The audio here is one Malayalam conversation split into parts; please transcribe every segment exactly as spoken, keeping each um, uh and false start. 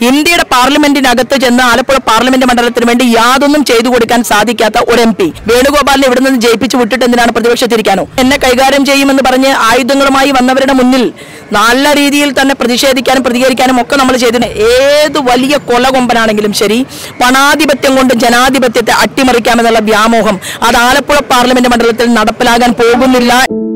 ഇന്ത്യയുടെ പാർലമെന്റിനകത്ത് ചെന്ന് ആലപ്പുഴ പാർലമെന്റ് മണ്ഡലത്തിന് വേണ്ടി യാതൊന്നും ചെയ്തു കൊടുക്കാൻ സാധിക്കാത്ത ഒരു എം പി വേണുഗോപാലിനെ ഇവിടെ നിന്ന് ജയിപ്പിച്ചു വിട്ടിട്ട് എന്തിനാണ് പ്രതിപക്ഷത്തിരിക്കാനോ? എന്നെ കൈകാര്യം ചെയ്യുമെന്ന് പറഞ്ഞ് ആയുധങ്ങളുമായി വന്നവരുടെ മുന്നിൽ നല്ല രീതിയിൽ തന്നെ പ്രതിഷേധിക്കാനും പ്രതികരിക്കാനും ഒക്കെ നമ്മൾ ചെയ്തിട്ടുണ്ട്. ഏത് വലിയ കൊലകൊമ്പനാണെങ്കിലും ശരി, പണാധിപത്യം കൊണ്ട് ജനാധിപത്യത്തെ അട്ടിമറിക്കാമെന്നുള്ള വ്യാമോഹം അത് ആലപ്പുഴ പാർലമെന്റ് മണ്ഡലത്തിൽ നടപ്പിലാകാൻ പോകുന്നില്ല.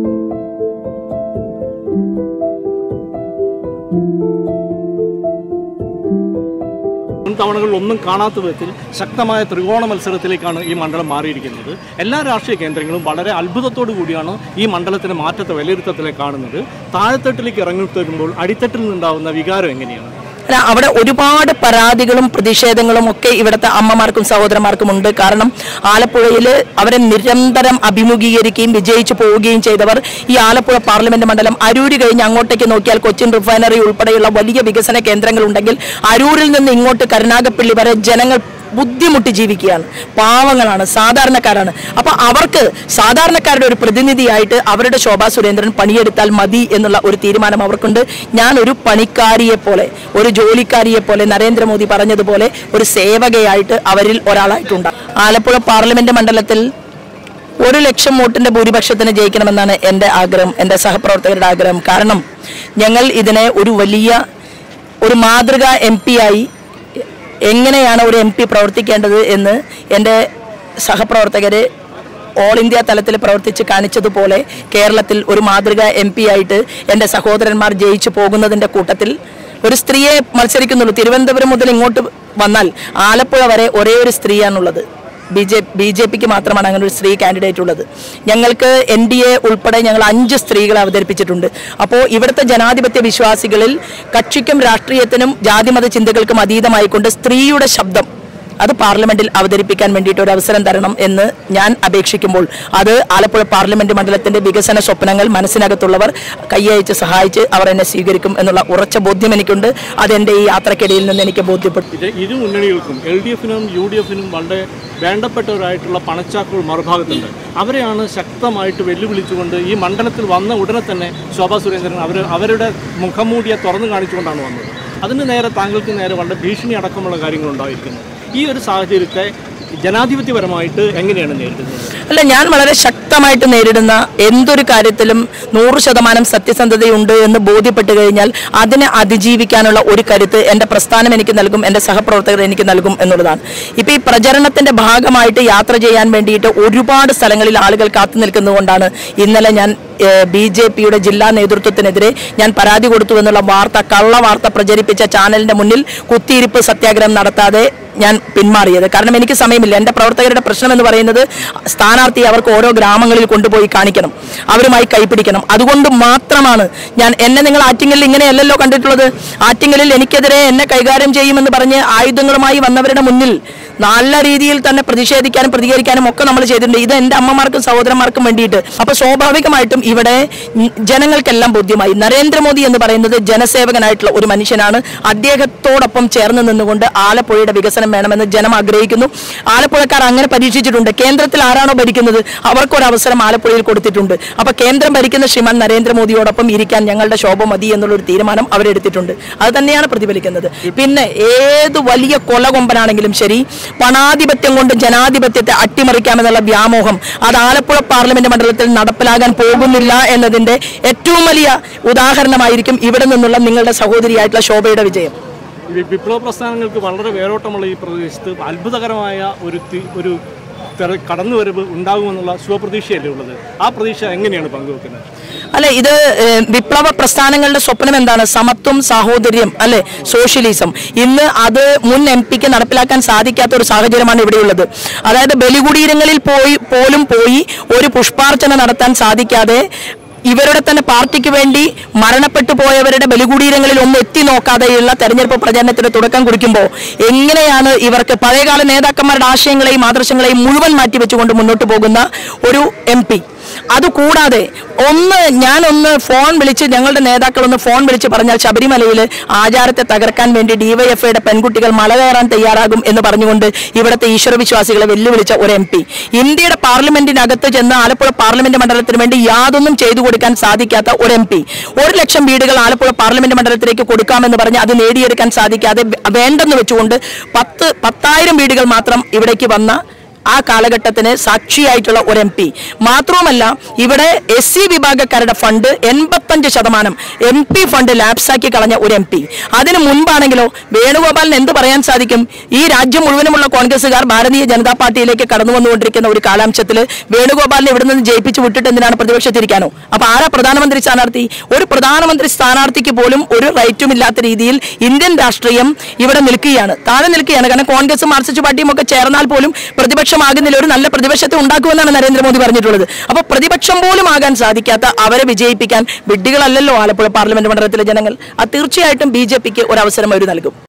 തവണകളിൽ ഒന്നും കാണാത്ത വിധത്തിൽ ശക്തമായ ത്രികോണ മത്സരത്തിലേക്കാണ് ഈ മണ്ഡലം മാറിയിരിക്കുന്നത്. എല്ലാ രാഷ്ട്രീയ കേന്ദ്രങ്ങളും വളരെ അത്ഭുതത്തോടു കൂടിയാണ് ഈ മണ്ഡലത്തിന്റെ മാറ്റത്തെ വിലയിരുത്തത്തിലേക്ക് കാണുന്നത്. താഴെത്തട്ടിലേക്ക് ഇറങ്ങിത്തരുമ്പോൾ അടിത്തട്ടിൽ നിന്നുണ്ടാവുന്ന വികാരം എങ്ങനെയാണ്? അവിടെ ഒരുപാട് പരാതികളും പ്രതിഷേധങ്ങളും ഒക്കെ ഇവിടുത്തെ അമ്മമാർക്കും സഹോദരന്മാർക്കും ഉണ്ട്. കാരണം ആലപ്പുഴയിൽ അവരെ നിരന്തരം അഭിമുഖീകരിക്കുകയും വിജയിച്ചു പോവുകയും ചെയ്തവർ ഈ ആലപ്പുഴ പാർലമെന്റ് മണ്ഡലം അരൂര് കഴിഞ്ഞ് അങ്ങോട്ടേക്ക് നോക്കിയാൽ കൊച്ചിൻ റിഫൈനറി ഉൾപ്പെടെയുള്ള വലിയ വികസന കേന്ദ്രങ്ങൾ ഉണ്ടെങ്കിൽ അരൂരിൽ നിന്ന് ഇങ്ങോട്ട് കരുനാഗപ്പള്ളി വരെ ജനങ്ങൾ ബുദ്ധിമുട്ടി ജീവിക്കുകയാണ്. പാവങ്ങളാണ്, സാധാരണക്കാരാണ്. അപ്പൊ അവർക്ക് സാധാരണക്കാരുടെ ഒരു പ്രതിനിധിയായിട്ട് അവരുടെ ശോഭാ സുരേന്ദ്രൻ പണിയെടുത്താൽ മതി എന്നുള്ള ഒരു തീരുമാനം അവർക്കുണ്ട്. ഞാൻ ഒരു പണിക്കാരിയെ പോലെ, ഒരു ജോലിക്കാരിയെ പോലെ, നരേന്ദ്രമോദി പറഞ്ഞതുപോലെ ഒരു സേവകയായിട്ട് അവരിൽ ഒരാളായിട്ടുണ്ട്. ആലപ്പുഴ പാർലമെന്റ് മണ്ഡലത്തിൽ ഒരു ലക്ഷം വോട്ടിന്റെ ഭൂരിപക്ഷത്തിന് ജയിക്കണമെന്നാണ് എൻ്റെ ആഗ്രഹം, എൻ്റെ സഹപ്രവർത്തകരുടെ ആഗ്രഹം. കാരണം ഞങ്ങൾ ഇതിനെ ഒരു വലിയ ഒരു മാതൃകാ എം പി ആയി എങ്ങനെയാണ് ഒരു എം പി പ്രവർത്തിക്കേണ്ടത് എന്ന് എൻ്റെ സഹപ്രവർത്തകർ ഓൾ ഇന്ത്യ തലത്തിൽ പ്രവർത്തിച്ച് കാണിച്ചതുപോലെ കേരളത്തിൽ ഒരു മാതൃക എം പി ആയിട്ട് എൻ്റെ സഹോദരന്മാർ ജയിച്ചു പോകുന്നതിൻ്റെ കൂട്ടത്തിൽ ഒരു സ്ത്രീയെ മത്സരിക്കുന്നുള്ളൂ. തിരുവനന്തപുരം മുതൽ ഇങ്ങോട്ട് വന്നാൽ ആലപ്പുഴ വരെ ഒരേ ഒരു സ്ത്രീയാണുള്ളത്. ബി ജെ ബി ജെ പിക്ക് മാത്രമാണ് അങ്ങനെ ഒരു സ്ത്രീ കാൻഡിഡേറ്റ് ഉള്ളത്. ഞങ്ങൾക്ക് എൻ ഡി എ ഉൾപ്പെടെ ഞങ്ങൾ അഞ്ച് സ്ത്രീകളെ അവതരിപ്പിച്ചിട്ടുണ്ട്. അപ്പോൾ ഇവിടുത്തെ ജനാധിപത്യ വിശ്വാസികളിൽ കക്ഷിക്കും രാഷ്ട്രീയത്തിനും ജാതിമത ചിന്തകൾക്കും അതീതമായിക്കൊണ്ട് സ്ത്രീയുടെ ശബ്ദം അത് പാർലമെന്റിൽ അവതരിപ്പിക്കാൻ വേണ്ടിയിട്ട് ഒരു അവസരം തരണം എന്ന് ഞാൻ അപേക്ഷിക്കുമ്പോൾ അത് ആലപ്പുഴ പാർലമെന്റ് മണ്ഡലത്തിന്റെ വികസന സ്വപ്നങ്ങൾ മനസ്സിനകത്തുള്ളവർ കൈയയച്ച് സഹായിച്ച് അവർ എന്നെ സ്വീകരിക്കും എന്നുള്ള ഉറച്ച ബോധ്യം എനിക്കുണ്ട്. അതെന്റെ ഈ യാത്രക്കിടയിൽ നിന്ന് എനിക്ക് ബോധ്യപ്പെട്ടു. ഇരു മുന്നണികൾക്കും എൽ ഡി എഫിനും യു ഡി എഫിനും വളരെ വേണ്ടപ്പെട്ടവരായിട്ടുള്ള പണച്ചാക്കുകൾ മറുഭാഗത്തുണ്ട്. അവരെയാണ് ശക്തമായിട്ട് വെല്ലുവിളിച്ചുകൊണ്ട് ഈ മണ്ഡലത്തിൽ വന്ന ഉടനെ തന്നെ ശോഭാ സുരേന്ദ്രൻ അവർ അവരുടെ മുഖംമൂടിയെ തുറന്നു കാണിച്ചുകൊണ്ടാണ് വന്നത്. അതിന് നേരെ താങ്കൾക്ക് നേരെ വളരെ ഭീഷണി അടക്കമുള്ള കാര്യങ്ങളുണ്ടായിരിക്കുന്നു. ഈ ഒരു സാഹചര്യത്തെ ജനാധിപത്യപരമായിട്ട് എങ്ങനെയാണ് നേരിടുന്നത്? അല്ല, ഞാൻ വളരെ ശക്തമായിട്ട് നേരിടുന്ന എന്തൊരു കാര്യത്തിലും നൂറ് ശതമാനം സത്യസന്ധതയുണ്ട് എന്ന് ബോധ്യപ്പെട്ട് കഴിഞ്ഞാൽ അതിനെ അതിജീവിക്കാനുള്ള ഒരു കരുത്ത് എൻ്റെ പ്രസ്ഥാനം എനിക്ക് നൽകും, എൻ്റെ സഹപ്രവർത്തകർ എനിക്ക് നൽകും എന്നുള്ളതാണ്. ഇപ്പം ഈ പ്രചരണത്തിൻ്റെ ഭാഗമായിട്ട് യാത്ര ചെയ്യാൻ വേണ്ടിയിട്ട് ഒരുപാട് സ്ഥലങ്ങളിൽ ആളുകൾ കാത്തു നിൽക്കുന്നതുകൊണ്ടാണ് ഇന്നലെ ഞാൻ ബി ജെ പിയുടെ ജില്ലാ നേതൃത്വത്തിനെതിരെ ഞാൻ പരാതി കൊടുത്തു എന്നുള്ള വാർത്ത, കള്ള വാർത്ത പ്രചരിപ്പിച്ച ചാനലിൻ്റെ മുന്നിൽ കുത്തിയിരിപ്പ് സത്യാഗ്രഹം നടത്താതെ ഞാൻ പിന്മാറിയത്. കാരണം എനിക്ക് സമയമില്ല. എൻ്റെ പ്രവർത്തകരുടെ പ്രശ്നം എന്ന് പറയുന്നത് സ്ഥാനാർത്ഥി അവർക്ക് ഓരോ ഗ്രാമങ്ങളിൽ കൊണ്ടുപോയി കാണിക്കണം, അവരുമായി കൈപ്പിടിക്കണം. അതുകൊണ്ട് മാത്രമാണ് ഞാൻ എന്നെ നിങ്ങൾ ആറ്റിങ്ങലിൽ ഇങ്ങനെയല്ലല്ലോ കണ്ടിട്ടുള്ളത്. ആറ്റിങ്ങലിൽ എനിക്കെതിരെ എന്നെ കൈകാര്യം ചെയ്യുമെന്ന് പറഞ്ഞ് ആയുധങ്ങളുമായി വന്നവരുടെ മുന്നിൽ നല്ല രീതിയിൽ തന്നെ പ്രതിഷേധിക്കാനും പ്രതികരിക്കാനും ഒക്കെ നമ്മൾ ചെയ്തിട്ടുണ്ട്. ഇത് എൻ്റെ അമ്മമാർക്കും സഹോദരന്മാർക്കും വേണ്ടിയിട്ട്. അപ്പോൾ സ്വാഭാവികമായിട്ടും ഇവിടെ ജനങ്ങൾക്കെല്ലാം ബോധ്യമായി നരേന്ദ്രമോദി എന്ന് പറയുന്നത് ജനസേവകനായിട്ടുള്ള ഒരു മനുഷ്യനാണ്. അദ്ദേഹത്തോടൊപ്പം ചേർന്ന് നിന്നുകൊണ്ട് ആലപ്പുഴയുടെ വികസനം വേണമെന്ന് ജനം ആഗ്രഹിക്കുന്നു. ആലപ്പുഴക്കാർ അങ്ങനെ പരീക്ഷിച്ചിട്ടുണ്ട്. കേന്ദ്രത്തിൽ ആരാണോ ഭരിക്കുന്നത് അവർക്കൊരവസരം ആലപ്പുഴയിൽ കൊടുത്തിട്ടുണ്ട്. അപ്പോൾ കേന്ദ്രം ഭരിക്കുന്ന ശ്രീമാൻ നരേന്ദ്രമോദിയോടൊപ്പം ഇരിക്കാൻ ഞങ്ങളുടെ ശോഭ മതി എന്നുള്ളൊരു തീരുമാനം അവരെടുത്തിട്ടുണ്ട്. അത് തന്നെയാണ് പ്രതിഫലിക്കുന്നത്. പിന്നെ ഏത് വലിയ കൊലകൊമ്പനാണെങ്കിലും ശരി, പണാധിപത്യം കൊണ്ട് ജനാധിപത്യത്തെ അട്ടിമറിക്കാമെന്നുള്ള വ്യാമോഹം അത് ആലപ്പുഴ പാർലമെന്റ് മണ്ഡലത്തിൽ നടപ്പിലാകാൻ പോകുന്നില്ല എന്നതിന്റെ ഏറ്റവും വലിയ ഉദാഹരണമായിരിക്കും ഇവിടെ നിന്നുള്ള നിങ്ങളുടെ സഹോദരിയായിട്ടുള്ള ശോഭയുടെ വിജയം. വിപ്ലവ പ്രസ്ഥാനങ്ങൾക്ക് വളരെ വേരോട്ടമുള്ള ഈ പ്രദേശത്ത് അത്ഭുതകരമായ ഒരു ഒരു കടന്നുവരവ് ഉണ്ടാകുമെന്നുള്ള ശുഭപ്രതീക്ഷയല്ലേ ഉള്ളത്? ആ പ്രതീക്ഷ എങ്ങനെയാണ് പങ്കുവെക്കുന്നത്? അല്ല, ഇത് വിപ്ലവ പ്രസ്ഥാനങ്ങളുടെ സ്വപ്നം എന്താണ്? സമത്വം, സാഹോദര്യം, അല്ലെ, സോഷ്യലിസം. ഇന്ന് അത് മുൻ എം പിക്ക് നടപ്പിലാക്കാൻ സാധിക്കാത്ത ഒരു സാഹചര്യമാണ് ഇവിടെയുള്ളത്. അതായത് ബലികുടീരങ്ങളിൽ പോയി പോലും പോയി ഒരു പുഷ്പാർച്ചന നടത്താൻ സാധിക്കാതെ ഇവരുടെ തന്നെ പാർട്ടിക്ക് വേണ്ടി മരണപ്പെട്ടു പോയവരുടെ ബലികുടീരങ്ങളിൽ ഒന്നും എത്തി നോക്കാതെയുള്ള തെരഞ്ഞെടുപ്പ് പ്രചരണത്തിന് തുടക്കം കുറിക്കുമ്പോൾ എങ്ങനെയാണ് ഇവർക്ക് പഴയകാല നേതാക്കന്മാരുടെ ആശയങ്ങളെയും ആദർശങ്ങളെയും മുഴുവൻ മാറ്റിവെച്ചുകൊണ്ട് മുന്നോട്ട് പോകുന്ന ഒരു എം പി അതുകൂടാതെ ഒന്ന് ഞാനൊന്ന് ഫോൺ വിളിച്ച് ഞങ്ങളുടെ നേതാക്കളൊന്ന് ഫോൺ വിളിച്ച് പറഞ്ഞാൽ ശബരിമലയിൽ ആചാരത്തെ തകർക്കാൻ വേണ്ടി ഡിവൈഎഫ്ഐയുടെ പെൺകുട്ടികൾ മല കയറാൻ തയ്യാറാകും എന്ന് പറഞ്ഞുകൊണ്ട് ഇവിടുത്തെ ഈശ്വരവിശ്വാസികളെ വെല്ലുവിളിച്ച ഒരു എം പി, ഇന്ത്യയുടെ പാർലമെന്റിനകത്ത് ചെന്ന് ആലപ്പുഴ പാർലമെന്റ് മണ്ഡലത്തിന് വേണ്ടി യാതൊന്നും ചെയ്തു കൊടുക്കാൻ സാധിക്കാത്ത ഒരു എം പി, ഒരു ലക്ഷം വീടുകൾ ആലപ്പുഴ പാർലമെന്റ് മണ്ഡലത്തിലേക്ക് കൊടുക്കാമെന്ന് പറഞ്ഞ് അത് നേടിയെടുക്കാൻ സാധിക്കാതെ വേണ്ടെന്ന് വെച്ചുകൊണ്ട് പത്ത് പത്തായിരം വീടുകൾ മാത്രം ഇവിടേക്ക് വന്ന ആ കാലഘട്ടത്തിന് സാക്ഷിയായിട്ടുള്ള ഒരു എം പി മാത്രവുമല്ല, ഇവിടെ എസ് സി വിഭാഗക്കാരുടെ ഫണ്ട് എൺപത്തഞ്ച് ശതമാനം എം പി ഫണ്ട് ലാപ്സാക്കി കളഞ്ഞ ഒരു എം പി. അതിന് മുൻപാണെങ്കിലോ വേണുഗോപാലിന് എന്ത് പറയാൻ സാധിക്കും? ഈ രാജ്യം മുഴുവനുമുള്ള കോൺഗ്രസ്സുകാർ ഭാരതീയ ജനതാ പാർട്ടിയിലേക്ക് കടന്നു വന്നുകൊണ്ടിരിക്കുന്ന ഒരു കാലാംശത്തിൽ വേണുഗോപാലിനെ ഇവിടെ നിന്ന് ജയിപ്പിച്ച് വിട്ടിട്ട് എന്തിനാണ് പ്രതിപക്ഷത്തിരിക്കാനോ? അപ്പൊ ആരാ പ്രധാനമന്ത്രി സ്ഥാനാർത്ഥി? ഒരു പ്രധാനമന്ത്രി സ്ഥാനാർത്ഥിക്ക് പോലും ഒരു റൈറ്റും ഇല്ലാത്ത രീതിയിൽ ഇന്ത്യൻ രാഷ്ട്രീയം ഇവിടെ നിൽക്കുകയാണ്, താഴെ നിൽക്കുകയാണ്. കാരണം കോൺഗ്രസും മാർക്സിസ്റ്റ് പാർട്ടിയും ഒക്കെ ചേർന്നാൽ പോലും പ്രതിപക്ഷം ആകുന്നില്ല, ഒരു നല്ല പ്രതിപക്ഷത്തെ ഉണ്ടാക്കുമെന്നാണ് നരേന്ദ്രമോദി പറഞ്ഞിട്ടുള്ളത്. അപ്പോൾ പ്രതിപക്ഷം പോലും ആകാൻ സാധിക്കാത്ത അവരെ വിജയിപ്പിക്കാൻ വിഡ്ഢികളല്ലല്ലോ ആലപ്പുഴ പാർലമെന്റ് മണ്ഡലത്തിലെ ജനങ്ങൾ. അത് തീർച്ചയായിട്ടും ബി ജെ പിക്ക് ഒരു അവസരം അവർ നൽകും.